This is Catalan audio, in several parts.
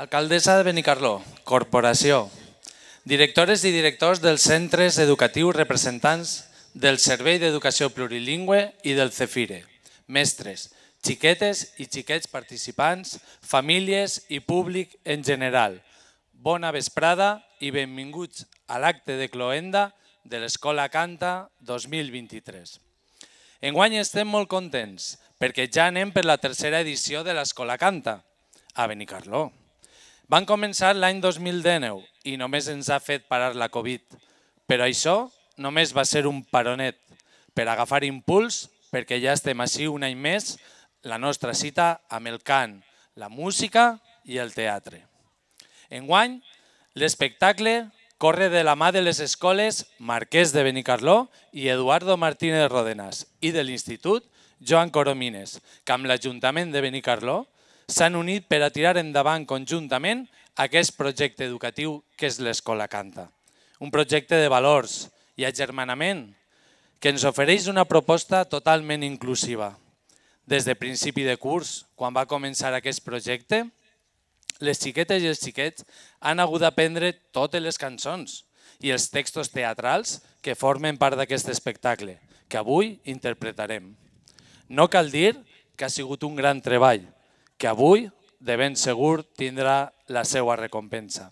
Alcaldessa de Benicarló, corporació, directores i directors dels centres educatius representants del Servei d'Educació Plurilingüe i del CEFIRE, mestres, xiquetes i xiquets participants, famílies i públic en general. Bona vesprada i benvinguts a l'acte de cloenda de l'Escola Canta 2023. Enguany estem molt contents perquè ja anem per la tercera edició de l'Escola Canta a Benicarló. Van començar l'any 2019 i només ens ha fet parar la Covid, però això només va ser un paronet per agafar impuls perquè ja estem així un any més la nostra cita amb el cant, la música i el teatre. Enguany, l'espectacle corre de la mà de les escoles Marquès de Benicarló i Eduardo Martínez Ródenas i de l'Institut Joan Coromines, que amb l'Ajuntament de Benicarló s'han unit per a tirar endavant conjuntament aquest projecte educatiu que és l'Escola Canta. Un projecte de valors i agermanament que ens ofereix una proposta totalment inclusiva. Des de principi de curs, quan va començar aquest projecte, les xiquetes i els xiquets han hagut d'aprendre totes les cançons i els textos teatrals que formen part d'aquest espectacle, que avui interpretarem. No cal dir que ha sigut un gran treball, que avui, de ben segur, tindrà la seva recompensa.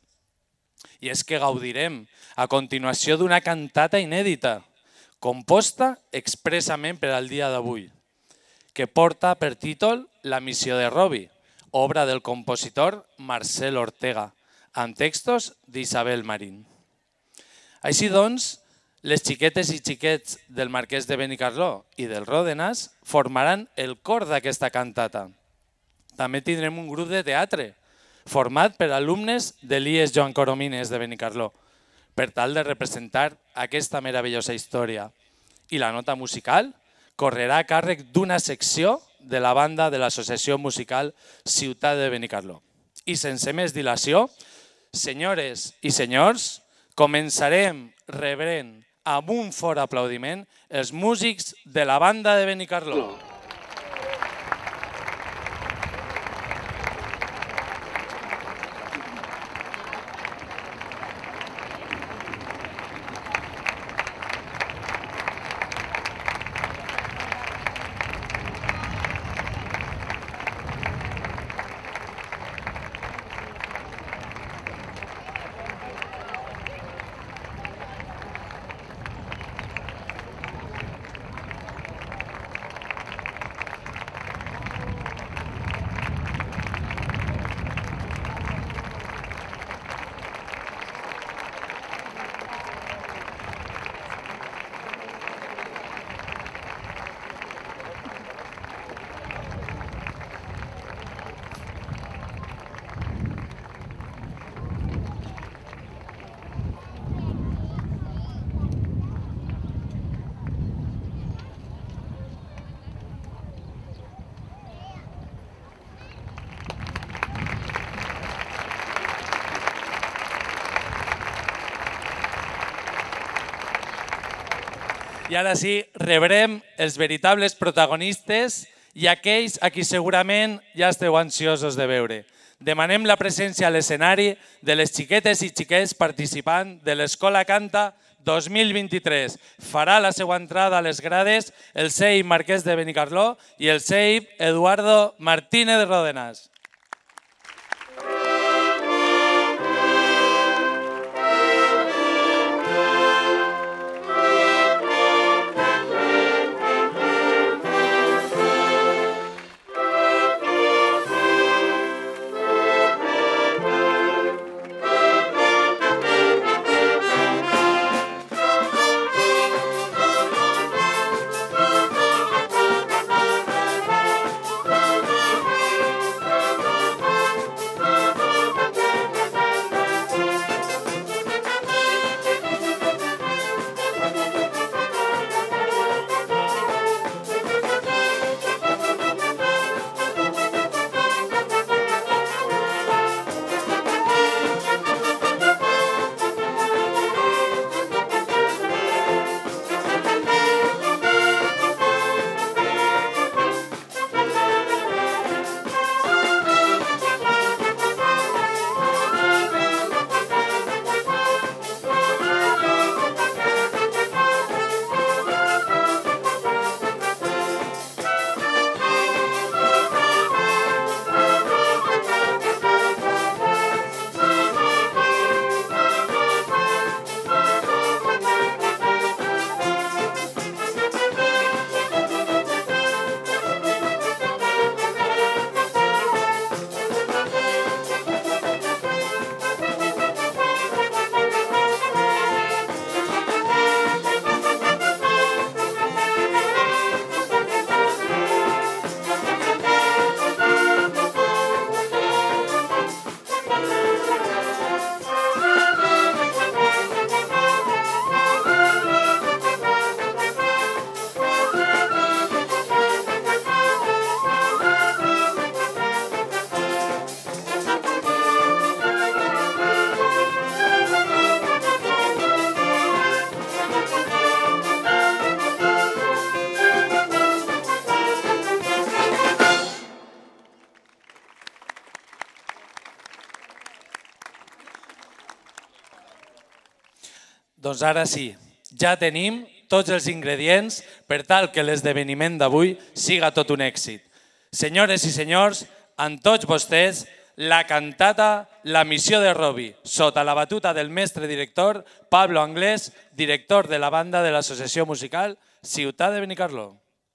I és que gaudirem a continuació d'una cantata inèdita, composta expressament per al dia d'avui, que porta per títol La missió de Robi, obra del compositor Marcel Ortega, amb textos d'Isabel Marín. Així doncs, les xiquetes i xiquets del Marquès de Benicarló i del Ródenas formaran el cor d'aquesta cantata. També tindrem un grup de teatre format per alumnes de l'IES Joan Coromines de Benicarló per tal de representar aquesta meravellosa història. I la nota musical correrà a càrrec d'una secció de la banda de l'Associació Musical Ciutat de Benicarló. I sense més dilació, senyores i senyors, començarem rebrent amb un fort aplaudiment els músics de la banda de Benicarló. I ara sí, rebrem els veritables protagonistes i aquells a qui segurament ja esteu ansiosos de veure. Demanem la presència a l'escenari de les xiquetes i xiquets participants de l'Escola Canta 2023. Farà la seva entrada a les grades el CEIP Marquès de Benicarló i el CEIP Eduardo Martínez Ródenas. Doncs ara sí, ja tenim tots els ingredients per tal que l'esdeveniment d'avui siga tot un èxit. Senyores i senyors, amb tots vostès, la cantata La missió de Robbie, sota la batuta del mestre director Pablo Anglès, director de la banda de l'Associació Musical Ciutat de Benicarló.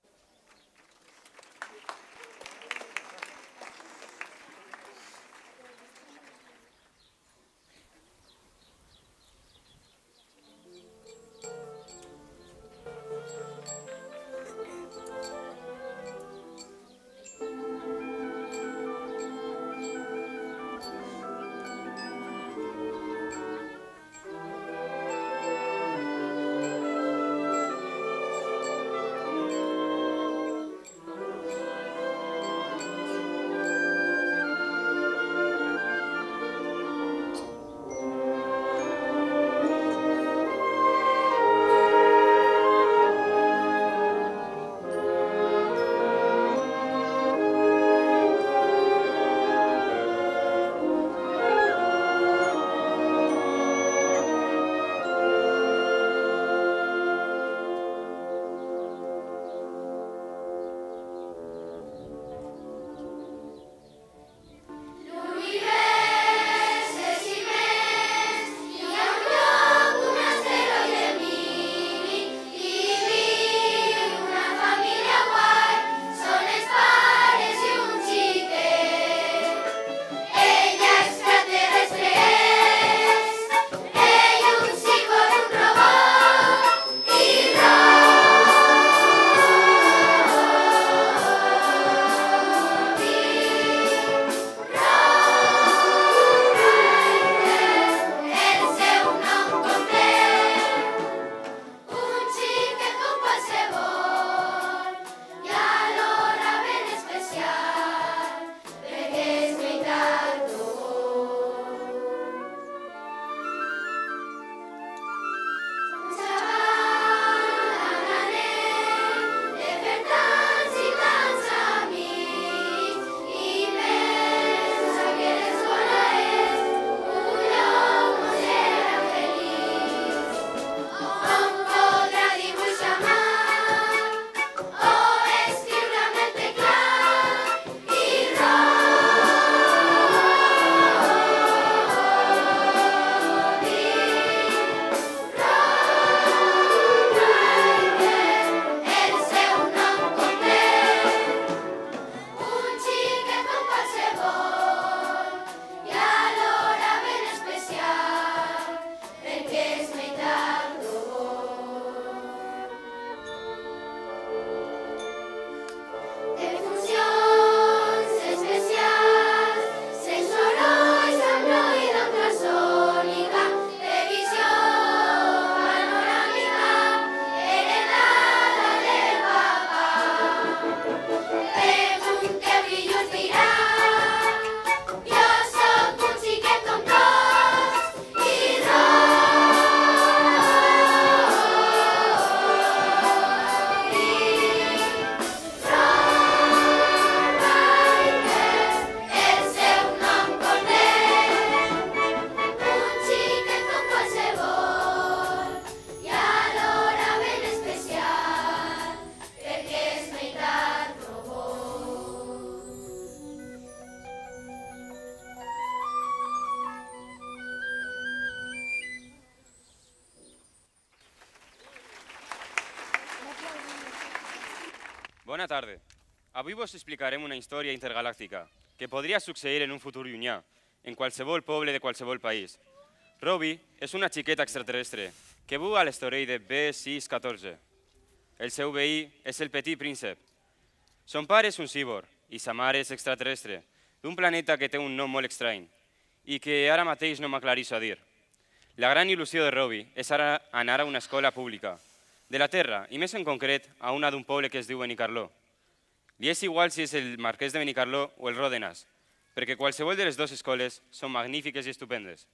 Bona tarda. Avui vos explicarem una història intergalàctica que podria succeir en un futur llunyà, en qualsevol poble de qualsevol país. Robbie és una xiqueta extraterrestre que viu a l'asteroide B614. El seu veí és el Petit Príncep. Son pare és un cíborg i sa mare és extraterrestre, d'un planeta que té un nom molt estrany i que ara mateix no m'aclareixo a dir. La gran il·lusió de Robbie és ara anar a una escola pública de la Terra, i més en concret a una d'un poble que es diu Benicarló. Li és igual si és el Marquès de Benicarló o el Ròdenas, perquè qualsevol de les dues escoles són magnífiques i estupendes.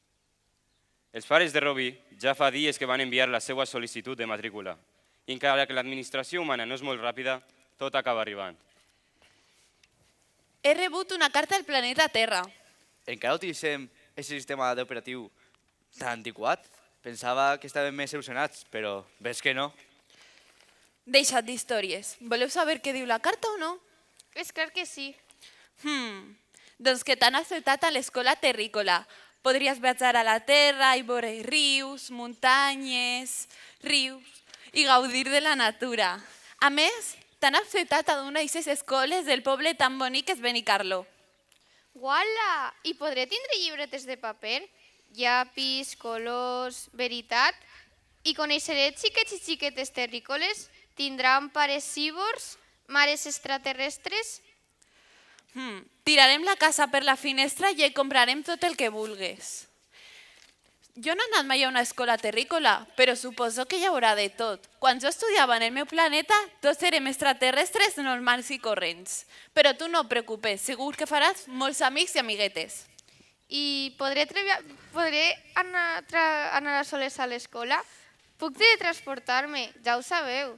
Els pares de Robbie ja fa dies que van enviar la seva sol·licitud de matrícula, i encara que l'administració humana no és molt ràpida, tot acaba arribant. He rebut una carta del planeta Terra. Encara utilitzem aquest sistema operatiu tan antiquat? Pensava que estàvem més il·lusionats, però ves que no. Deixa't d'històries. Voleu saber què diu la carta o no? És clar que sí. Doncs que t'han acceptat a l'escola terrícola. Podries viatjar a la terra i veure rius, muntanyes, rius i gaudir de la natura. A més, t'han acceptat a una d'aquestes escoles del poble tan bonic que és Benicarló. Uala! I podré tindre llibretes de paper? Llapis, colors, veritat? I coneixeré xiquets i xiquetes terrícoles? Tindran pares cíbors? Mares extraterrestres? Tirarem la casa per la finestra i comprarem tot el que vulguis. Jo no he anat mai a una escola terrícola, però suposo que hi haurà de tot. Quan jo estudiava en el meu planeta, tots érem extraterrestres normals i corrents. Però tu no et preocupes, segur que faràs molts amics i amiguetes. I podré anar a soles a l'escola? Puc teletransportar-me, ja ho sabeu.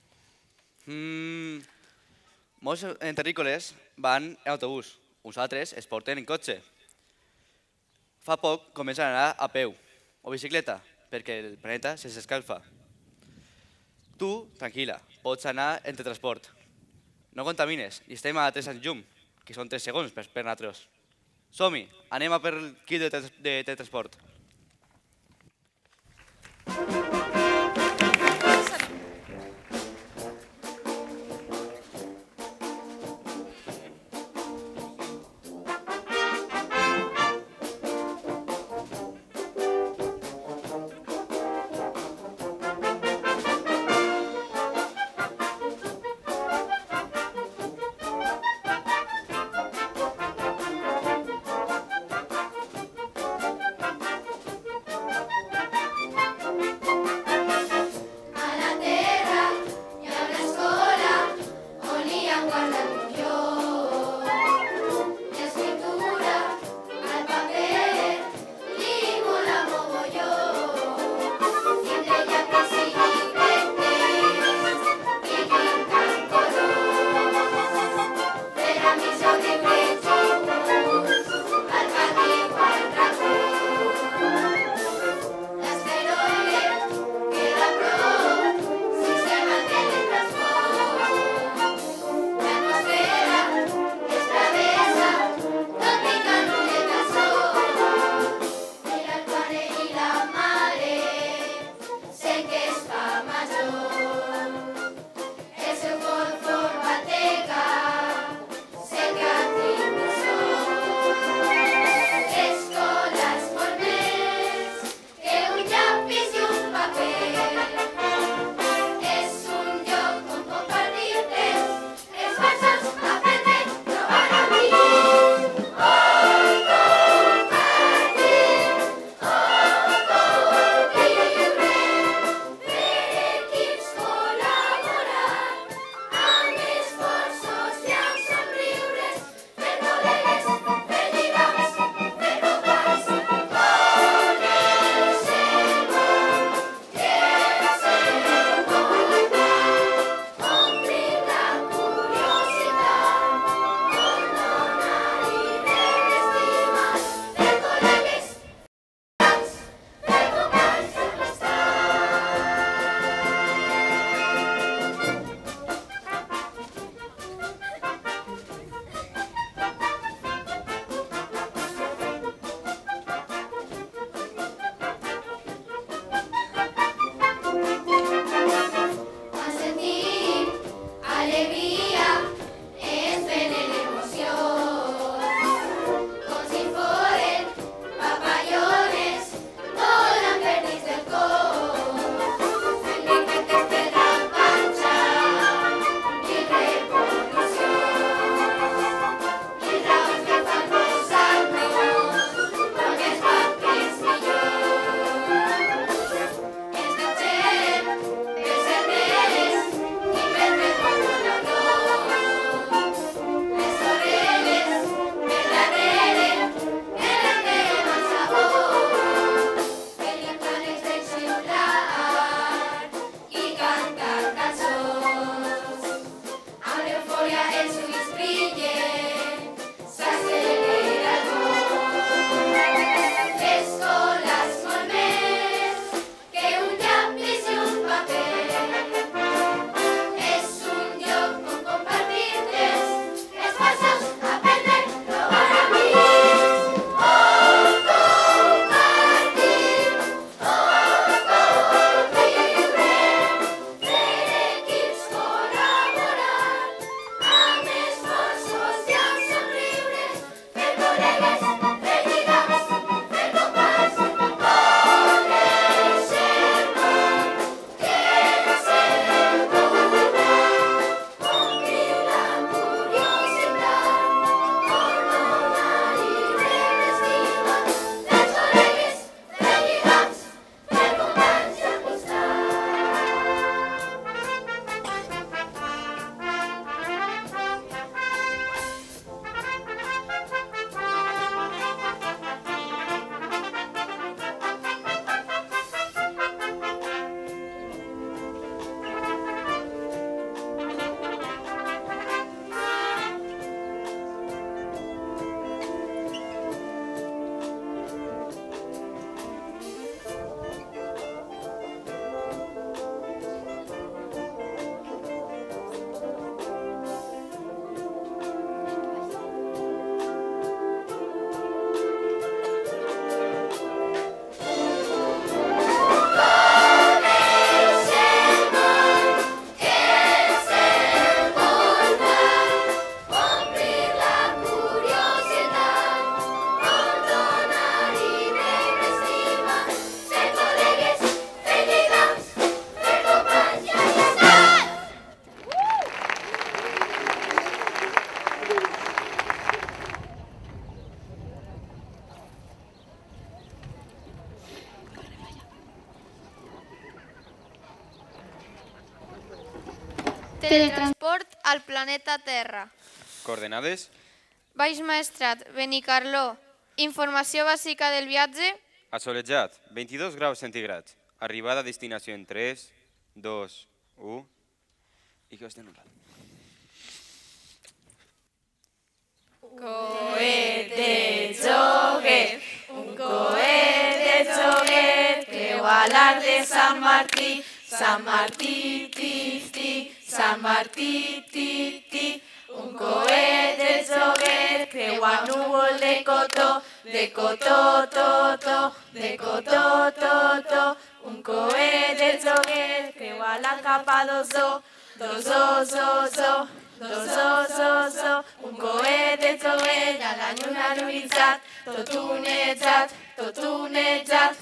Molts terrícoles van en autobús, uns altres es porten en cotxe. Fa poc comencen a anar a peu o bicicleta, perquè el planeta s'escalfa. Tu, tranquil·la, pots anar en teletransport. No contamines i estem a 3 anys llum, que són 3 segons per nosaltres. Som-hi, anem a per el kit de teletransport. teletransport al planeta Terra. Coordenades? Baix Maestrat, Benicarló. Informació bàsica del viatge. Assolejat, 22 graus centígrads. Arribada a destinació en 3, 2, 1... I que estem notant. Cohete joguet, un cohete joguet, creu a l'arc de Sant Martí, Sant Martí, ti, ti, Sant Martí, ti, ti. Un cohete joguet, creu a núvol de cotó, to, to, de cotó, to. Un cohete joguet, creu a la capa d'ozó, zo. Un cohete joguet, a la lluna lluïtzat, tot unejat.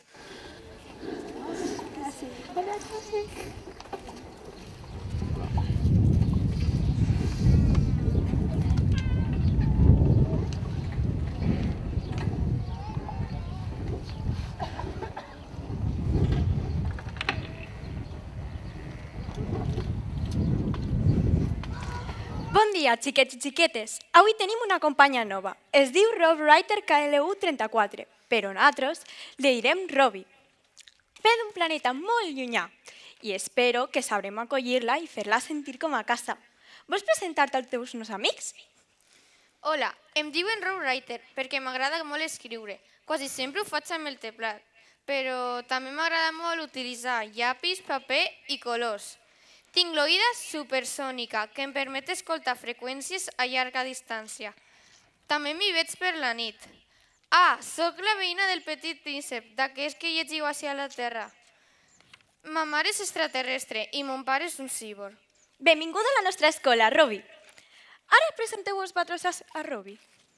Bon dia, xiquets i xiquetes. Avui tenim una companya nova. Es diu Rob Ryder KLU34, però nosaltres li direm Robi. Ve d'un planeta molt llunyà i espero que sabrem acollir-la i fer-la sentir com a casa. Vols presentar-te als teus nous amics? Hola, em diuen Rob Ryder perquè m'agrada molt escriure. Quasi sempre ho faig amb el teclat, però també m'agrada molt utilitzar llapis, paper i colors. Tinc l'oïda supersònica, que em permet escoltar freqüències a llarga distància. També m'hi veig per la nit. Ah, sóc la veïna del Petit Príncep, d'aquells que llegiu hacia la Terra. Ma mare és extraterrestre i mon pare és un cíborg. Benvinguda a la nostra escola, Robi. Ara presenteu-vos vosaltres a Robi.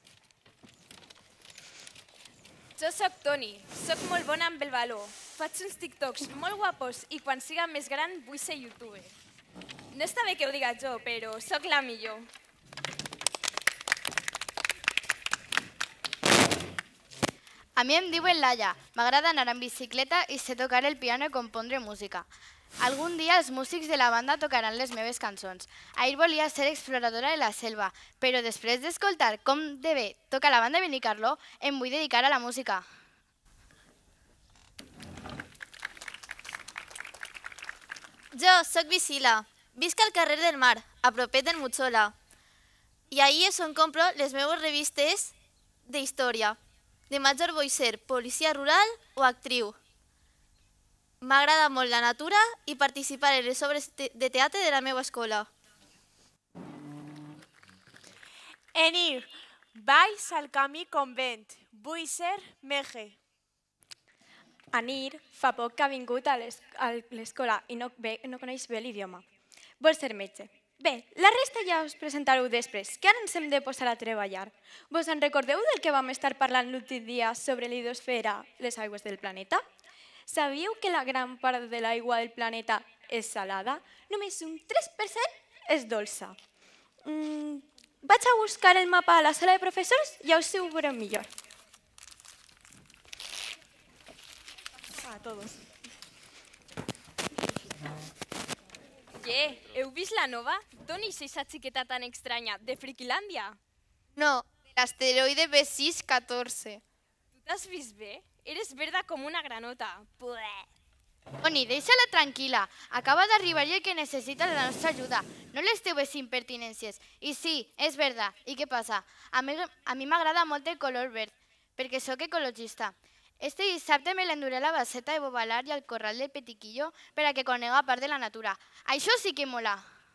Jo sóc Toni, sóc molt bona amb el baló. Faig uns TikToks molt guapos i quan siga més gran vull ser youtuber. No està bé que ho diga jo, però sóc la millor. A mi em diuen Laia. M'agrada anar en bicicleta i sé tocar el piano i compondre música. Algun dia els músics de la banda tocaran les meves cançons. Ahir volia ser exploradora de la selva, però després d'escoltar com de bé toca la banda de Benicarló, em vull dedicar a la música. Jo sóc Visila. Visc al carrer del Mar, a propet del Mutxola. I ahí és on compro les meves revistes d'història. De major vull ser policia rural o actriu. M'agrada molt la natura i participar en les obres de teatre de la meva escola. Enir, vaig al camí convent. Vull ser mege. Anir fa poc que ha vingut a l'escola i no coneix bé l'idioma. Vol ser metge. Bé, la resta ja us presentareu després, que ara ens hem de posar a treballar. Vos en recordeu del que vam estar parlant l'últim dia sobre l'hidrosfera, les aigües del planeta? Sabíeu que la gran part de l'aigua del planeta és salada? Només un 3% és dolça. Vaig a buscar el mapa a la sala de professors i ja us ho veureu millor. A todos. Heu vist la nova? D'on és aquesta xiqueta tan estranya? De Friquilàndia? No, de l'asteroide B614. Tu t'has vist bé? Eres verda com una granota. Toni, deixa-la tranquil·la. Acaba d'arribar i el que necessita la nostra ajuda. No les teues impertinències. I sí, és verda. I què passa? A mi m'agrada molt el color verd, perquè sóc ecologista. Este dissabte me l'enduré a la baseta de Bobalar i al corral del Petiquillo per a que conega part de la natura. Això sí que mola.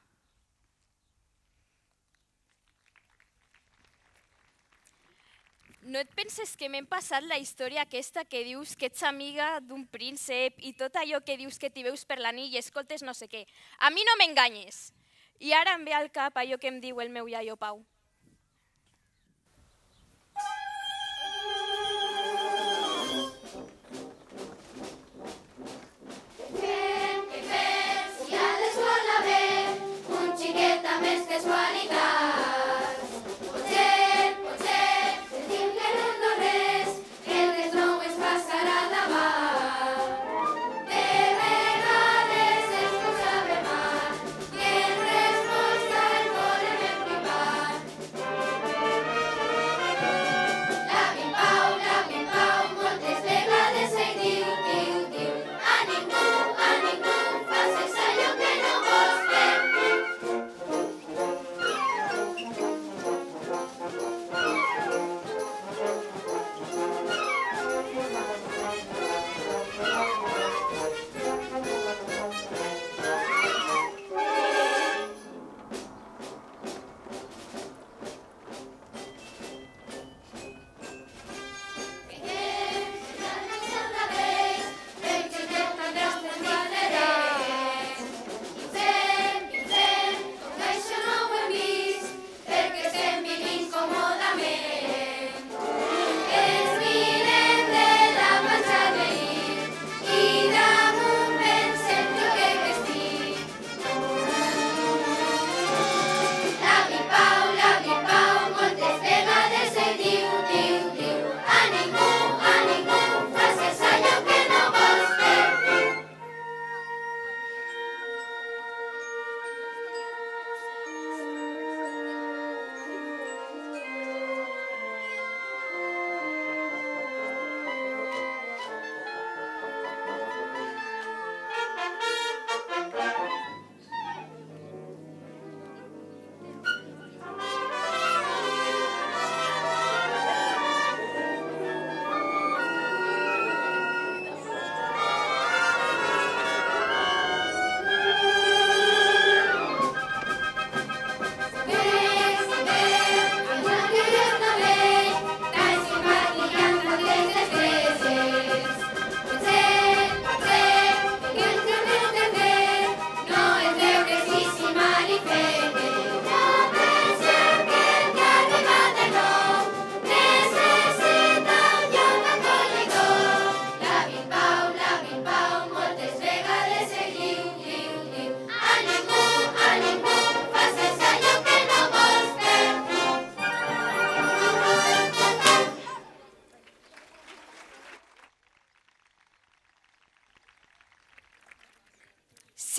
No et penses que m'hem passat la història aquesta que dius que ets amiga d'un príncep i tot allò que dius que t'hi veus per la nit i escoltes no sé què? A mi no m'enganyes! I ara em ve al cap allò que em diu el meu iaio Pau. De vegades és cosa de mar, que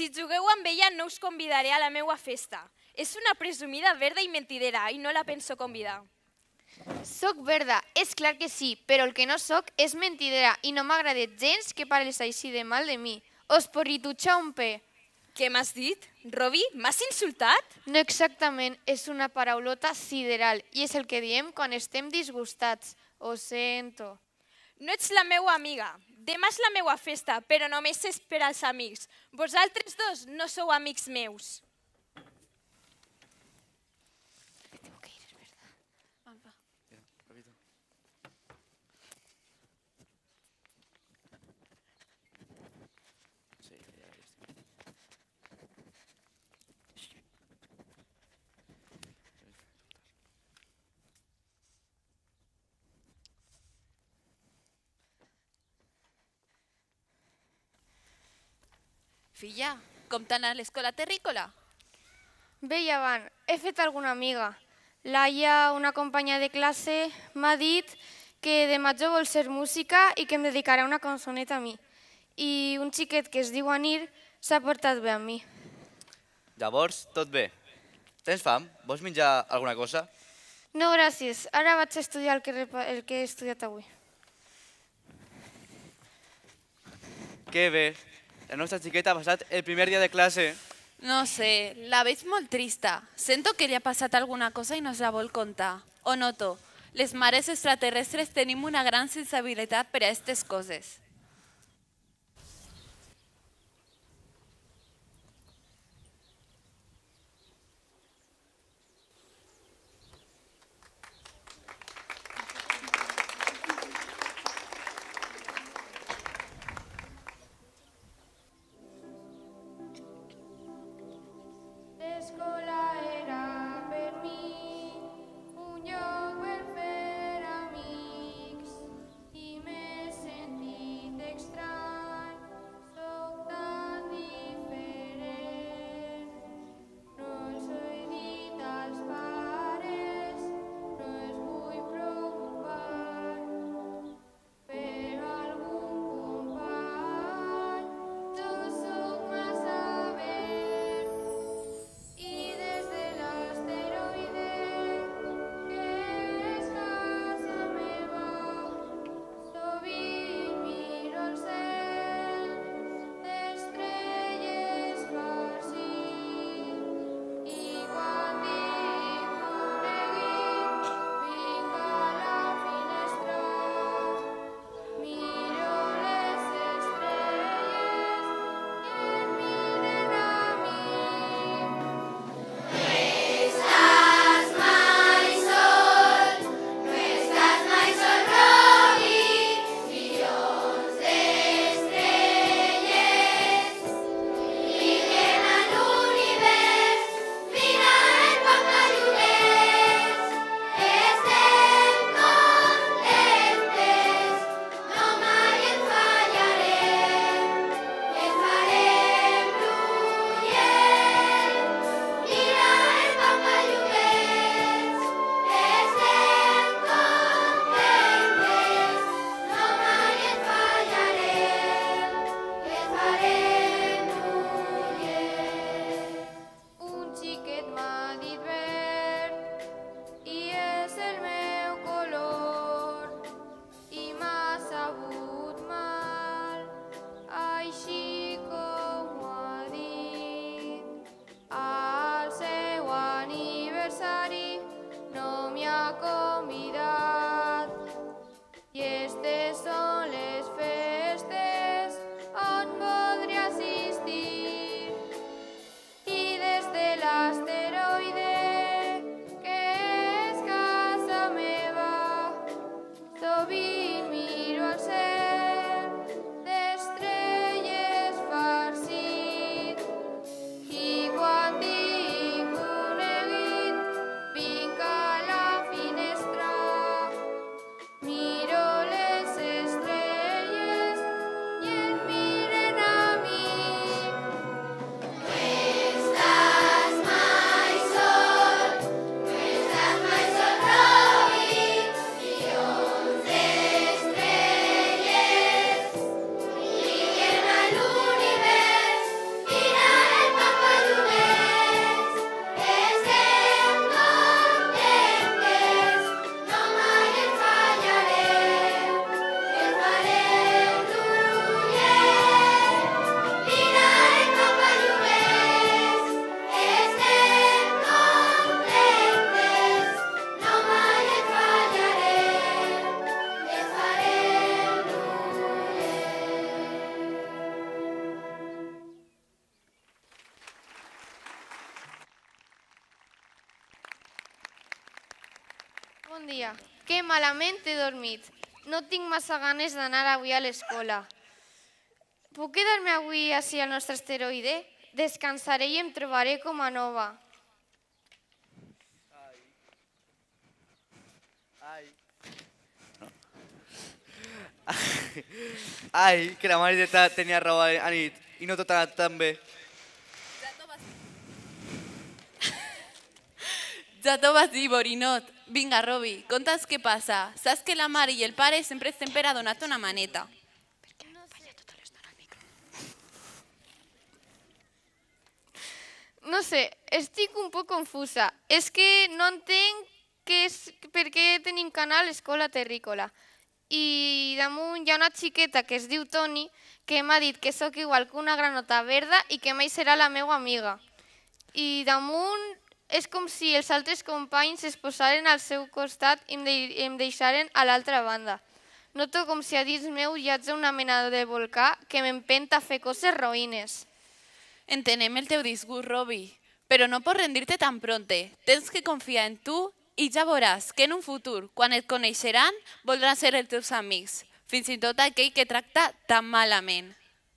Si jugueu amb ella no us convidaré a la meua festa. És una presumida verda i mentidera i no la penso convidar. Soc verda, és clar que sí, però el que no soc és mentidera i no m'agrada gens que parles així de mal de mi. Os porritutxa un pe. Què m'has dit? Robi, m'has insultat? No exactament, és una paraulota sideral i és el que diem quan estem disgustats. Ho sento. No ets la meua amiga. Demà és la meua festa, però només és per als amics. Vosaltres dos no sou amics meus. Filla, com t'ha a l'escola terrícola? Bé, Llevant, he fet alguna amiga. Laia, una companya de classe, m'ha dit que de major vol ser música i que em dedicarà una cançoneta a mi. I un xiquet que es diu Anir s'ha portat bé amb mi. Llavors, tot bé. Tens fam? Vols menjar alguna cosa? No, gràcies. Ara vaig a estudiar el que he estudiat avui. Que bé. La nostra xiqueta ha passat el primer dia de classe. No sé, la veig molt trista. Sento que li ha passat alguna cosa i no se la vol contar. Ho noto. Les mares extraterrestres tenim una gran sensibilitat per a aquestes coses. L'escola era per mi un lloc per fer amics i m'he sentit estrany, soc tan diferent. No els he dit als pares, no els vull preocupar, però algun company jo soc massa verd. I des de l'asteroide que és casa meva, sovint miro el cel d'estrelles farcit i quan dic coneguit vinc a la finestra, miro les estrelles i em miren a mi. Un xiquet m'ha dit verd i és el meu color i m'ha sabut mal, així com ho ha dit. Al seu aniversari no m'hi ha convidat i estes són les festes on voldré assistir. I des de l'asteroide que és casa meva, sovint miro al cel d'estrelles farcit i quan dic coneguit vinc a la finestra. Bon dia. Que malament he dormit. No tinc massa ganes d'anar avui a l'escola. Puc quedar-me avui així al nostre asteroide? Descansaré i em trobaré com a nova. Ai, que la Mariteta tenia raó a nit i no tot ha anat tan bé. Ja t'ho vas dir, borinot. Vinga, Robi, conta'ns què passa. Saps que la mare i el pare sempre estem per a donar-te una maneta. No sé, estic un poc confusa. És que no entenc per què tenim que anar a l'escola terrícola. I damunt hi ha una xiqueta que es diu Toni que m'ha dit que sóc igual que una granota verda i que mai serà la meva amiga. I damunt és com si els altres companys es posaren al seu costat i em deixaren a l'altra banda. Noto com si a dins meu hi hagi una mena de volcà que m'empenta a fer coses roïnes. Entenem el teu disgust, Robi, però no pots rendir-te tan pronte. Tens que confiar en tu i ja veuràs que en un futur, quan et coneixeran, voldran ser els teus amics, fins i tot aquell que tracta tan malament.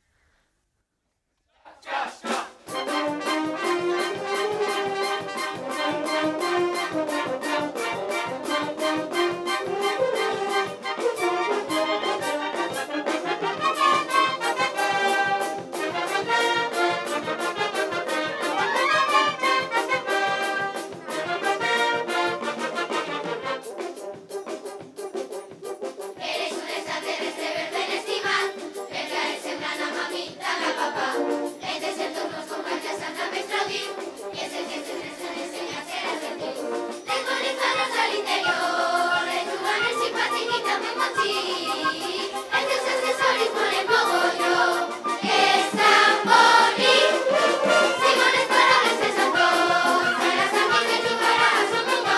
Eres un extraterrestre verde estimat, perquè eres semblant a mamita, a papà. En desertos nos compartías Santa Mestrodi, y es el que te enseña a ser argentí. Desconectados al interior, rejugan el simpatic y también mochí. Entre sus accesorios ponen mogollo, es tan bonito. Simones para verse son dos, serás amigos de jugar a su mundo.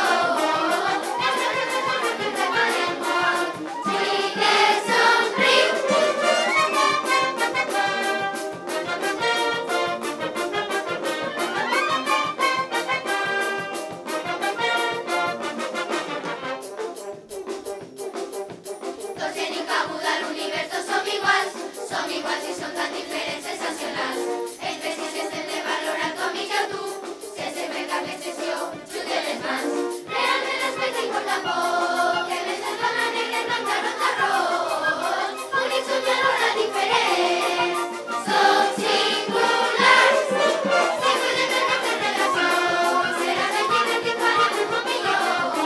Tots en incabuda l'universo som iguals i som tan diferents, sensacionals. Entre si s'estem de valorar com i jo tu, sense perdre l'excepció, xutem les mans. Realment l'aspecte importa poc, que més ens dona negre, blanc, taronja, arròs. Únics som i alhora diferents, som singulars. Si podem tenir nostres relacions, serà més divertit, farem un món millor.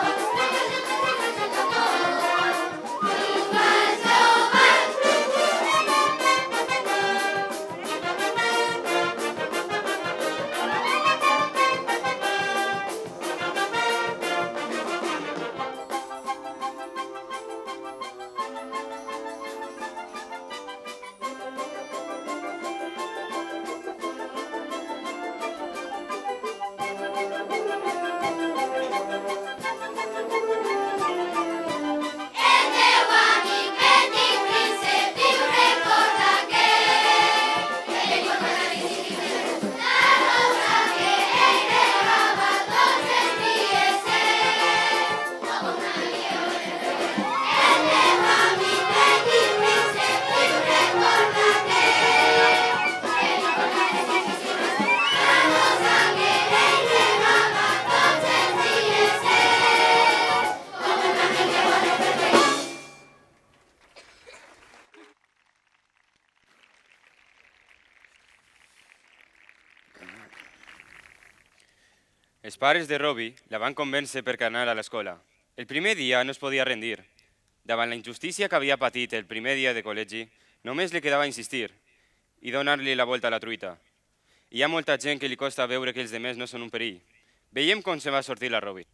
Els pares de Robbie la van convèncer per anar a l'escola. El primer dia no es podia rendir. Davant la injustícia que havia patit el primer dia de col·legi, només li quedava insistir i donar-li la volta a la truita. Hi ha molta gent que li costa veure que els demés no són un perill. Veiem com se va sortir la Robbie.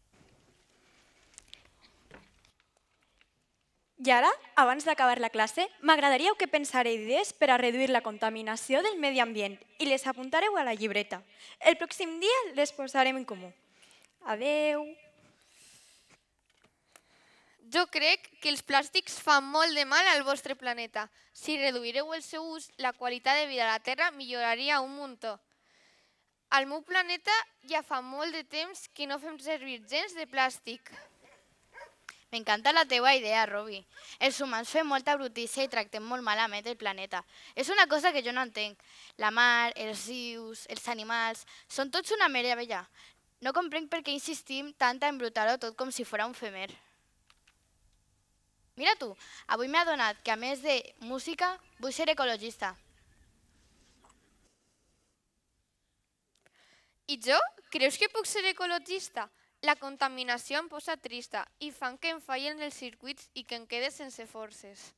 I ara, abans d'acabar la classe, m'agradaria que pensareu idees per a reduir la contaminació del medi ambient i les apuntareu a la llibreta. El pròxim dia les posarem en comú. Adeu. Jo crec que els plàstics fan molt de mal al vostre planeta. Si reduireu el seu ús, la qualitat de vida a la Terra milloraria un muntó. Al meu planeta ja fa molt de temps que no fem servir gens de plàstic. M'encanta la teua idea, Robi. Els humans fem molta brutícia i tractem molt malament el planeta. És una cosa que jo no entenc. La mar, els rius, els animals, són tots una meravella. No comprenc per què insistim tant a embrutar-ho tot com si fos un femer. Mira tu, avui m'ha adonat que a més de música vull ser ecologista. I jo? Creus que puc ser ecologista? La contaminació em posa trista i fan que em fallen els circuits i que em quede sense forces.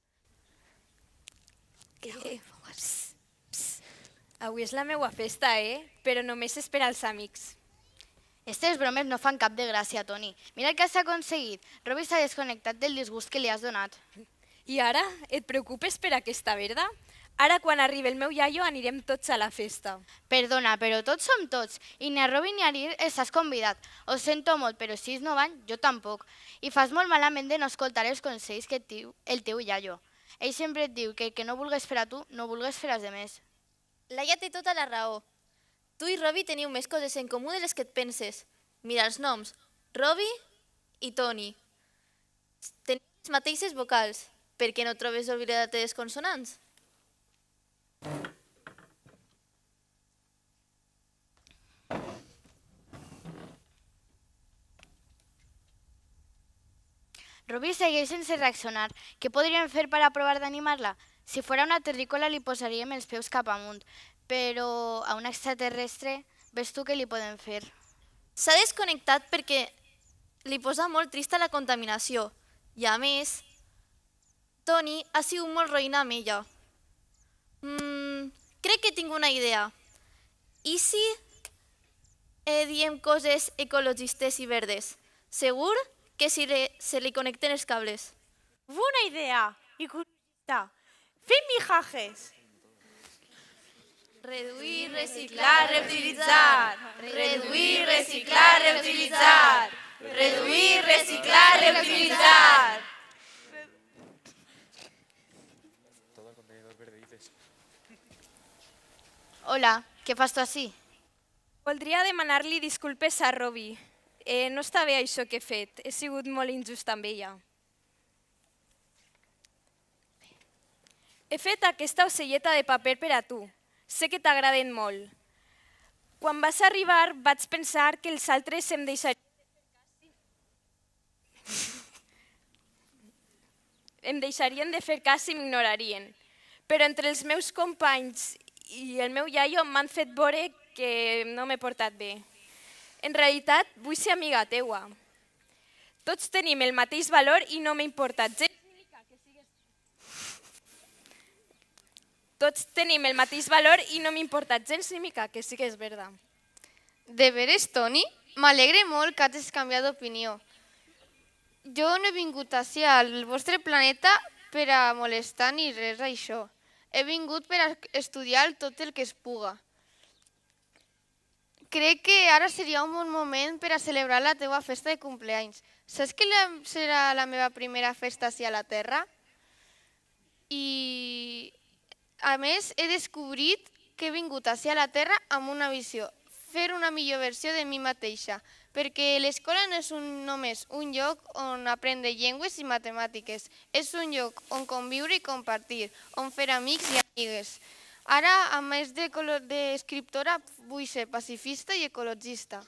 Avui és la meva festa, Però només és per als amics. Estes bromes no fan cap de gràcia, Toni. Mira el que has aconseguit. Robi s'ha desconnectat del disgust que li has donat. I ara? Et preocupes per aquesta verda? Ara, quan arribi el meu iaio, anirem tots a la festa. Perdona, però tots som tots. I ni a Robi ni a Arir els has convidat. Ho sento molt, però si ells no van, jo tampoc. I fas molt malament de no escoltar els consells que et diu el teu iaio. Ell sempre et diu que el que no vulgues fer a tu, no vulgues fer als demés. Laia té tota la raó. Tu i Robi teniu més coses en comú de les que et penses. Mira els noms, Robi i Toni. Teniu les mateixes vocals. Per què no trobes oblidat les consonants? Robi segueix sense reaccionar. Què podríem fer per a provar d'animar-la? Si fora una terrícola li posaríem els peus cap amunt, però a un extraterrestre ves tu què li podem fer? S'ha desconnectat perquè li posa molt trista la contaminació. I a més, Toni ha sigut molt roïna amb ella. Crec que tinc una idea. I si diem coses ecologistes i verdes? Segur que se li connecten els cables. Buena idea. Ecologista. Fem mijajes. Reduir, reciclar, reutilitzar. Reduir, reciclar, reutilitzar. Reduir, reciclar, reutilitzar. Hola, què fas tu així? Voldria demanar-li disculpes a Robi. No està bé això que he fet. He sigut molt injust amb ella. He fet aquesta ocelleta de paper per a tu. Sé que t'agraden molt. Quan vas arribar vaig pensar que els altres em deixarien de fer cas i m'ignorarien. Però entre els meus companys i el meu iaio m'han fet veure que no m'he portat bé. En realitat, vull ser amiga teua. Tots tenim el mateix valor i no m'ha importat gens. Tots tenim el mateix valor i no m'ha importat gens ni mica que sigues verda. De veres, Toni? M'alegre molt que hagis canviat d'opinió. Jo no he vingut així al vostre planeta per a molestar ni res d'això. He vingut per a estudiar tot el que es puga. Crec que ara seria un bon moment per a celebrar la teua festa de cumpleanys. Saps que serà la meva primera festa així a la Terra? I, a més, he descobrit que he vingut així a la Terra amb una visió, fer una millor versió de mi mateixa, perquè l'escola no és només un lloc on aprendre llengües i matemàtiques, és un lloc on conviure i compartir, on fer amics i amigues. Ara, a més d'escriptora, vull ser pacifista i ecologista.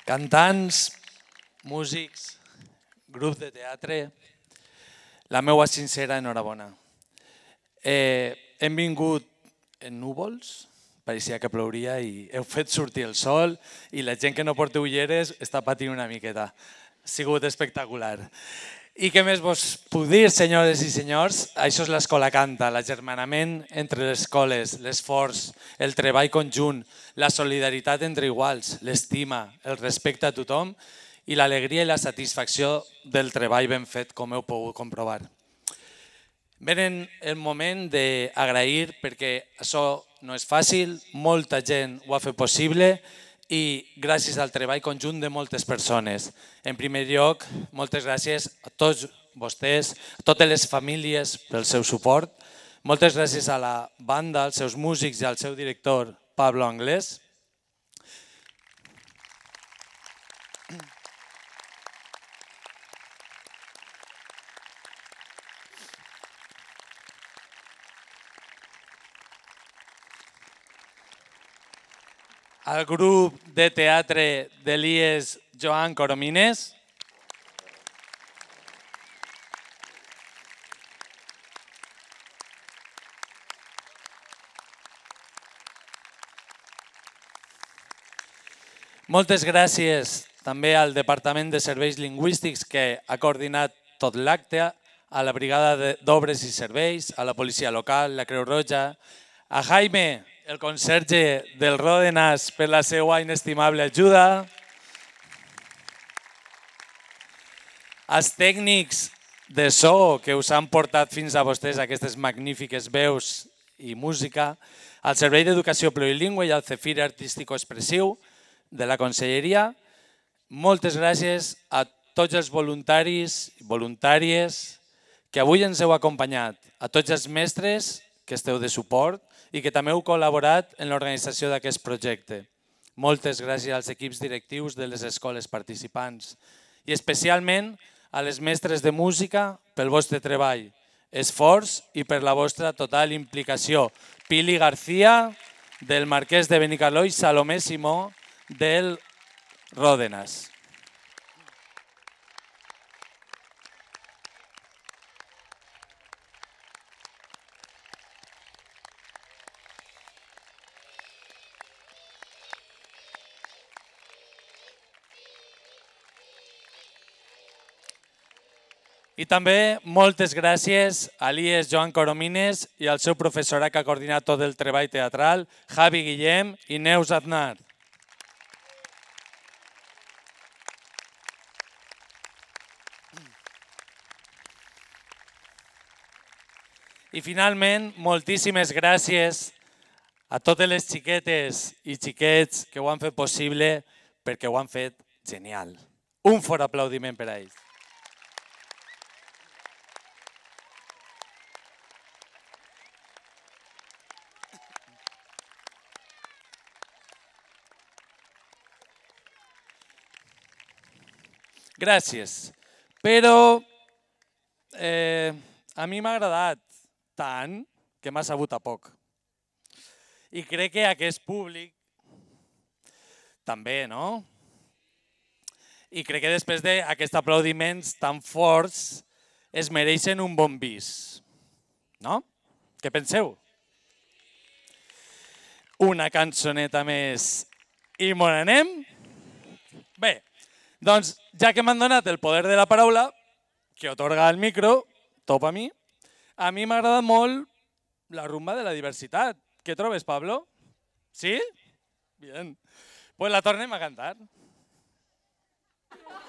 cantants, músics, grup de teatre, la meva sincera enhorabona. Hem vingut en núvols, pareixia que plouria i heu fet sortir el sol i la gent que no porta ulleres està patint una miqueta. Ha sigut espectacular. I què més vos puc dir, senyores i senyors? Això és l'Escola Canta, l'agermanament entre les escoles, l'esforç, el treball conjunt, la solidaritat entre iguals, l'estima, el respecte a tothom i l'alegria i la satisfacció del treball ben fet, com heu pogut comprovar. Venen el moment d'agrair perquè això no és fàcil, molta gent ho ha fet possible i gràcies al treball conjunt de moltes persones. En primer lloc, moltes gràcies a tots vostès, a totes les famílies pel seu suport. Moltes gràcies a la banda, als seus músics i al seu director, Pablo Anglès. Al grup de teatre d'Elies Joan Coromines. Moltes gràcies també al Departament de Serveis Lingüístics que ha coordinat tot l'acte, a la Brigada d'Obres i Serveis, a la Policia Local, la Creu Roja, a Jaime, el conserge del Ródenas, per la seva inestimable ajuda, als tècnics de so que us han portat fins a vostès aquestes magnífiques veus i música, al Servei d'Educació Plurilingüe i al CEFIRE Artístico-Expressiu de la Conselleria. Moltes gràcies a tots els voluntaris i voluntàries que avui ens heu acompanyat, a tots els mestres que esteu de suport i que també heu col·laborat en l'organització d'aquest projecte. Moltes gràcies als equips directius de les escoles participants i especialment a les mestres de música pel vostre treball, esforç i per la vostra total implicació. Pili García, del Marquès de Benicarló, i Salomé Simó, del Ródenas. I també moltes gràcies a Elies Joan Coromines i al seu professorat que ha coordinat tot el treball teatral, Javi Guillem i Neus Aznar. I finalment, moltíssimes gràcies a totes les xiquetes i xiquets que ho han fet possible perquè ho han fet genial. Un fort aplaudiment per a ells. Gràcies, però a mi m'ha agradat tant que m'ha sabut a poc. I crec que aquest públic també, no? I crec que després d'aquests aplaudiments tan forts es mereixen un bon bis, no? Què penseu? Una cançoneta més i me n'anem? Bé, doncs, ja que m'han donat el poder de la paraula, que otorga el micro, topa a mi m'ha agradat molt la rumba de la diversitat. Què trobes, Pablo? Sí? Bien. Pues la tornem a cantar.